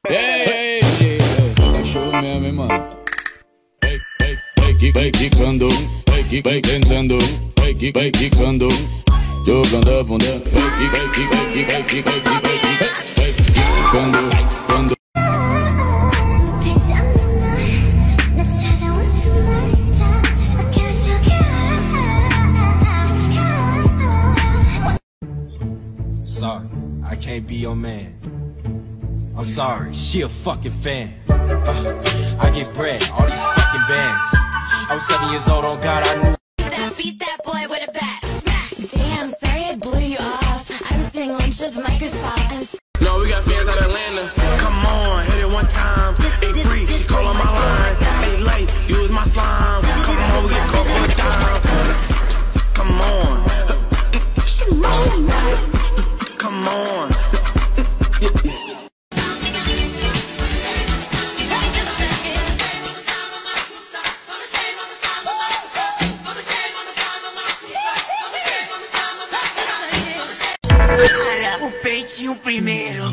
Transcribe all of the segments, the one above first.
Ei, tá cachorro mesmo, hein, mano? Vai quicando, vai tentando, vai quicando, jogando a bunda, vai quicando. Sorry, I can't be your man. I'm sorry, she a fucking fan. I get bread, all these fucking bands. I was 7 years old, on God, I knew. Beat that boy with a bat. Damn, sorry I blew you off. I was doing lunch with Microsoft. No, we got fans out of Atlanta. Come on, hit it one time. Hey, Bree, she call on my line. Hey, late, use my slime. Come on, we get caught for a dime. Come on. Come on. O peitinho primeiro.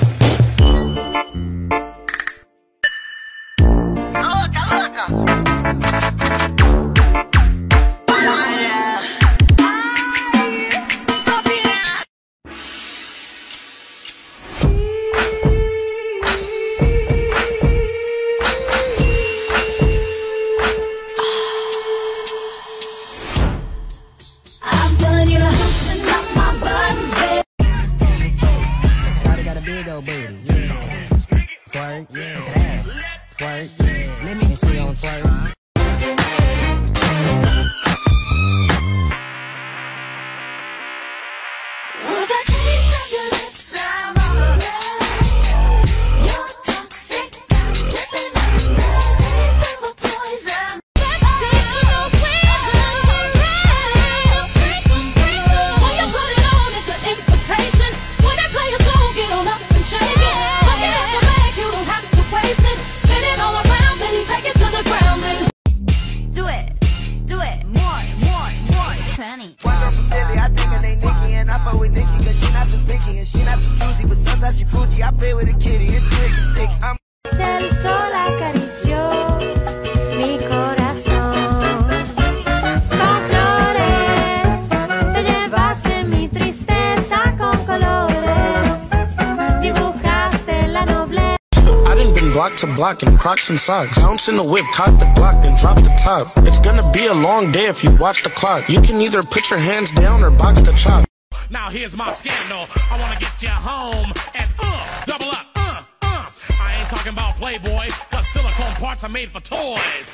Louca, louca. I'm done, you loosen up my buttons, baby. Got a big old booty, yeah. Twerk, yeah. Twerk, yeah. Let me see on twerk. With a taste of your lips, I'm alright. You're toxic, I'm slipping under. Taste of a poison. Taste of no poison, alright. When you put it on, it's an invitation. When I play a song, get on up and shake it. Look it at your back, you don't have to waste it. Spin it all around, then take it to the ground and do it, more, 20. One girl from Philly, I think her name Nikki, and I fuck with Nikki, cause she not too picky and she not too choosy, but sometimes she bougie. I play with a kitty, it's twig and sticky. I'm El sol acarició mi corazón con flores, te llevaste mi tristeza con colores, dibujaste la nobleza. I done been block to block in Crocs and socks. Bounce in the whip, caught the block, then drop the top. It's gonna be a long day if you watch the clock. You can either put your hands down or box the chop. Now here's my scandal. I wanna get you home and double up. I ain't talking about Playboy, cause silicone parts are made for toys.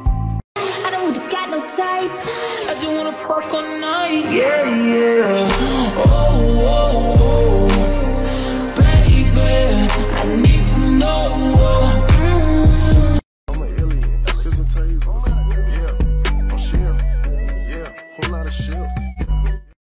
I don't got no tights. I just wanna fuck all night. Yeah, yeah.